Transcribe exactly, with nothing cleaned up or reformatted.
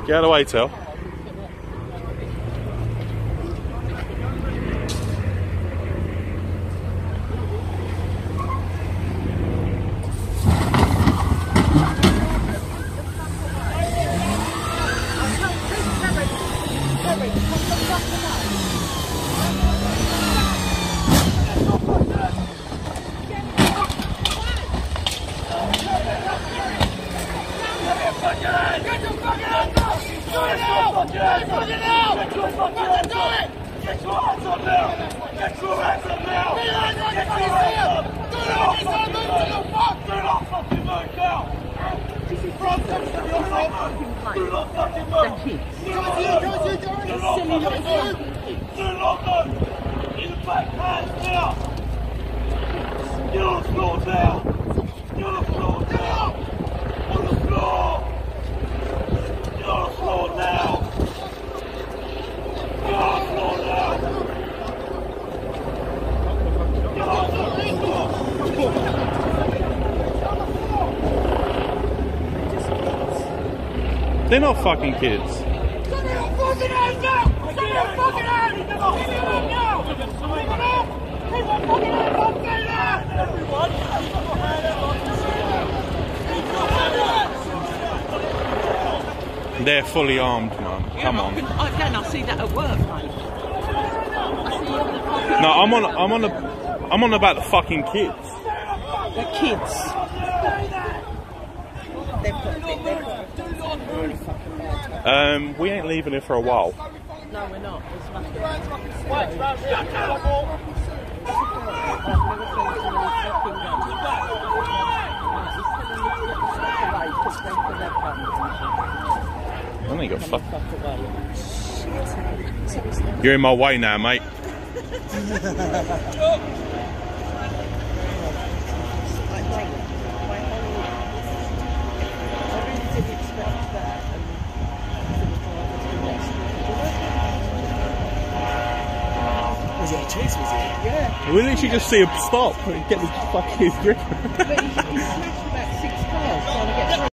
Get out of the way, Till. They're not fucking kids. They're fully armed, man. Come on. Again, I see that at work, mate. No, I'm on. I'm on. A, I'm on about the fucking kids. The kids. They've got, they've got really fucking bad. Um, we ain't leaving here for a while. No, we're not. There's nothing. I think got fuck. You're in my way now, mate. Was it a chase, was it? Yeah. We literally just see him stop and get the fucking grip.